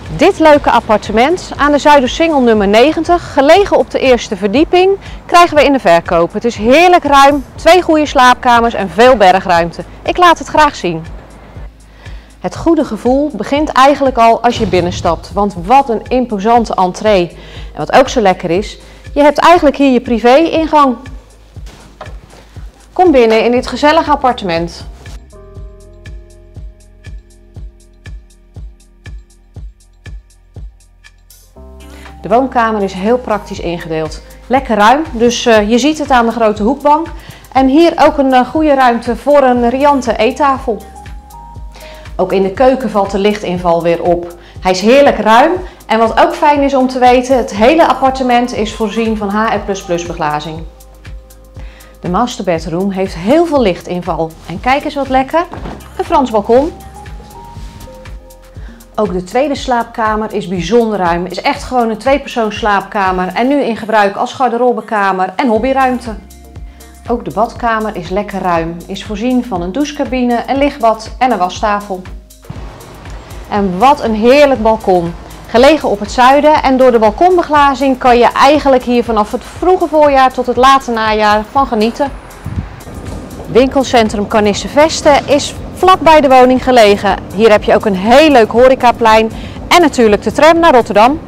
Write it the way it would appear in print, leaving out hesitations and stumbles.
Dit leuke appartement aan de Zuidersingel nummer 90, gelegen op de eerste verdieping, krijgen we in de verkoop. Het is heerlijk ruim, 2 goede slaapkamers en veel bergruimte. Ik laat het graag zien. Het goede gevoel begint eigenlijk al als je binnenstapt, want wat een imposante entree. En wat ook zo lekker is, je hebt eigenlijk hier je privé-ingang. Kom binnen in dit gezellige appartement. De woonkamer is heel praktisch ingedeeld. Lekker ruim, dus je ziet het aan de grote hoekbank. En hier ook een goede ruimte voor een riante eettafel. Ook in de keuken valt de lichtinval weer op. Hij is heerlijk ruim en wat ook fijn is om te weten, het hele appartement is voorzien van HR++ beglazing. De master bedroom heeft heel veel lichtinval. En kijk eens wat lekker, een Frans balkon. Ook de tweede slaapkamer is bijzonder ruim. Is echt gewoon een 2-persoons slaapkamer en nu in gebruik als garderobekamer en hobbyruimte. Ook de badkamer is lekker ruim. Is voorzien van een douchecabine, een lichtbad en een wastafel. En wat een heerlijk balkon. Gelegen op het zuiden en door de balkonbeglazing kan je eigenlijk hier vanaf het vroege voorjaar tot het late najaar van genieten. Winkelcentrum Carnisse-Vesten is vlak bij de woning gelegen. Hier heb je ook een heel leuk horecaplein en natuurlijk de tram naar Rotterdam.